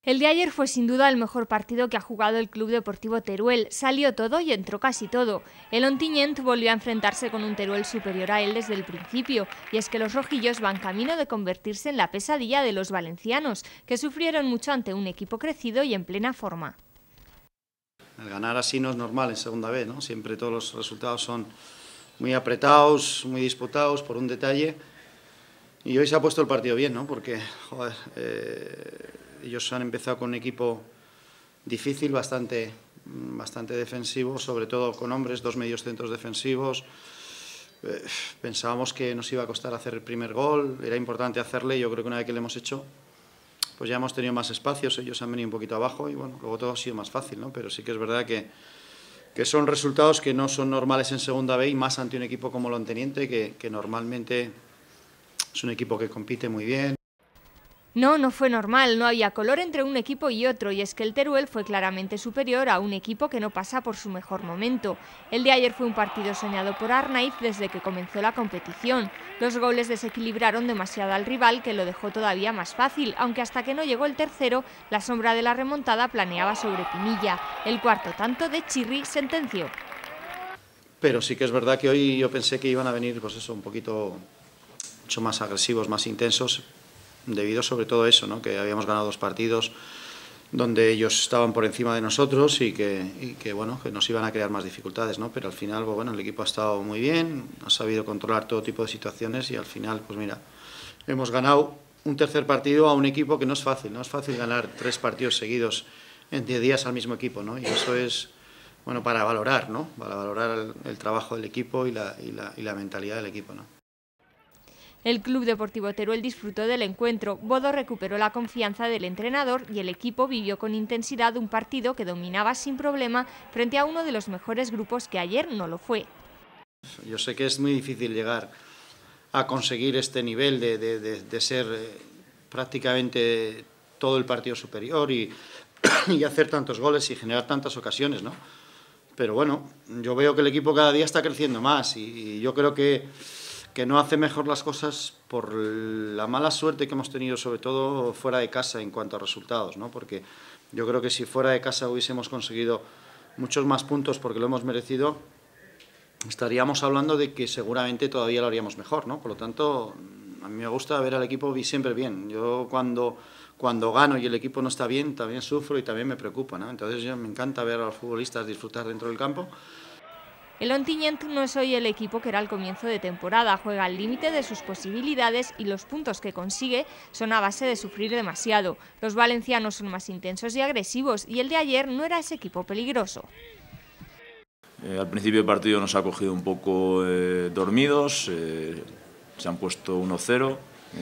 El de ayer fue sin duda el mejor partido que ha jugado el Club Deportivo Teruel. Salió todo y entró casi todo. El Ontinyent volvió a enfrentarse con un Teruel superior a él desde el principio, y es que los rojillos van camino de convertirse en la pesadilla de los valencianos, que sufrieron mucho ante un equipo crecido y en plena forma. El ganar así no es normal en segunda B, ¿no? Siempre todos los resultados son muy apretados, muy disputados por un detalle. Y hoy se ha puesto el partido bien, ¿no? Porque, joder, ellos han empezado con un equipo difícil, bastante defensivo, sobre todo con hombres, 2 medios centros defensivos. Pensábamos que nos iba a costar hacer el primer gol, era importante hacerle, yo creo que una vez que lo hemos hecho, pues ya hemos tenido más espacios, ellos han venido un poquito abajo y bueno, luego todo ha sido más fácil, ¿no? Pero sí que es verdad que son resultados que no son normales en segunda B y más ante un equipo como el Ontinyent, que normalmente es un equipo que compite muy bien. No fue normal, no había color entre un equipo y otro, y es que el Teruel fue claramente superior a un equipo que no pasa por su mejor momento. El de ayer fue un partido soñado por Arnaiz desde que comenzó la competición. Los goles desequilibraron demasiado al rival, que lo dejó todavía más fácil, aunque hasta que no llegó el tercero, la sombra de la remontada planeaba sobre Pinilla. El cuarto tanto de Chirri sentenció. Pero sí que es verdad que hoy yo pensé que iban a venir, pues eso, un poquito mucho más agresivos, más intensos, debido sobre todo a eso, ¿no? Que habíamos ganado 2 partidos donde ellos estaban por encima de nosotros y que bueno, que nos iban a crear más dificultades, ¿no? Pero al final, pues bueno, el equipo ha estado muy bien, ha sabido controlar todo tipo de situaciones y al final, pues mira, hemos ganado un tercer partido a un equipo que no es fácil ganar 3 partidos seguidos en 10 días al mismo equipo, ¿no? Y eso es, bueno, para valorar, ¿no? Para valorar el trabajo del equipo y la mentalidad del equipo, ¿no? El Club Deportivo Teruel disfrutó del encuentro, Bodo recuperó la confianza del entrenador y el equipo vivió con intensidad un partido que dominaba sin problema frente a uno de los mejores grupos que ayer no lo fue. Yo sé que es muy difícil llegar a conseguir este nivel de ser prácticamente todo el partido superior y hacer tantos goles y generar tantas ocasiones, ¿no? Pero bueno, yo veo que el equipo cada día está creciendo más y yo creo que no hace mejor las cosas por la mala suerte que hemos tenido, sobre todo fuera de casa en cuanto a resultados, ¿no? Porque yo creo que si fuera de casa hubiésemos conseguido muchos más puntos porque lo hemos merecido, estaríamos hablando de que seguramente todavía lo haríamos mejor, ¿no? Por lo tanto, a mí me gusta ver al equipo siempre bien. Yo cuando gano y el equipo no está bien, también sufro y también me preocupa, ¿no? Entonces me encanta ver a los futbolistas disfrutar dentro del campo. El Ontinyent no es hoy el equipo que era al comienzo de temporada, juega al límite de sus posibilidades y los puntos que consigue son a base de sufrir demasiado. Los valencianos son más intensos y agresivos y el de ayer no era ese equipo peligroso. Al principio del partido nos ha cogido un poco dormidos, se han puesto 1-0,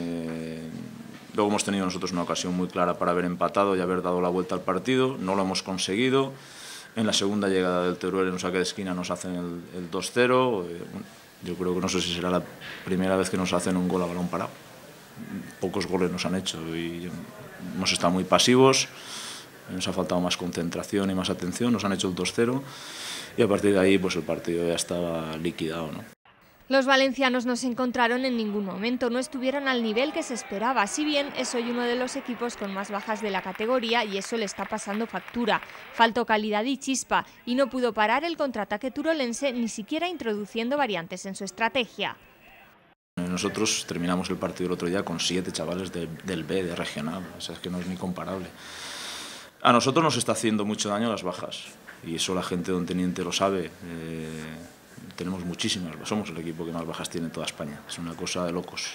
luego hemos tenido nosotros una ocasión muy clara para haber empatado y haber dado la vuelta al partido, no lo hemos conseguido. En la segunda llegada del Teruel en un saque de esquina nos hacen el 2-0. Yo creo que no sé si será la primera vez que nos hacen un gol a balón parado. Pocos goles nos han hecho y hemos estado muy pasivos. Nos ha faltado más concentración y más atención. Nos han hecho el 2-0 y a partir de ahí pues el partido ya estaba liquidado, ¿no? Los valencianos no se encontraron en ningún momento, no estuvieron al nivel que se esperaba, si bien es hoy uno de los equipos con más bajas de la categoría y eso le está pasando factura. Faltó calidad y chispa y no pudo parar el contraataque turolense ni siquiera introduciendo variantes en su estrategia. Nosotros terminamos el partido el otro día con 7 chavales del B, de regional, o sea, es que no es ni comparable. A nosotros nos está haciendo mucho daño las bajas y eso la gente de Ontinyent lo sabe. Tenemos muchísimas, somos el equipo que más bajas tiene en toda España, es una cosa de locos.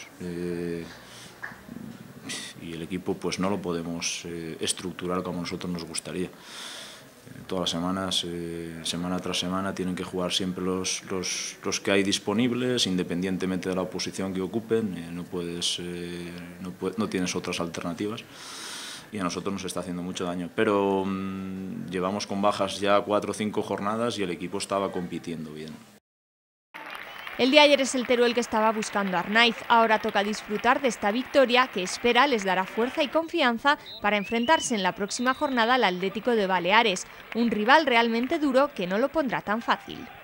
Y el equipo pues no lo podemos estructurar como a nosotros nos gustaría. Todas las semanas, semana tras semana, tienen que jugar siempre los que hay disponibles, independientemente de la posición que ocupen, no tienes otras alternativas. Y a nosotros nos está haciendo mucho daño, pero llevamos con bajas ya 4 o 5 jornadas y el equipo estaba compitiendo bien. El de ayer es el Teruel que estaba buscando a Arnaiz. Ahora toca disfrutar de esta victoria que espera les dará fuerza y confianza para enfrentarse en la próxima jornada al Atlético de Baleares, un rival realmente duro que no lo pondrá tan fácil.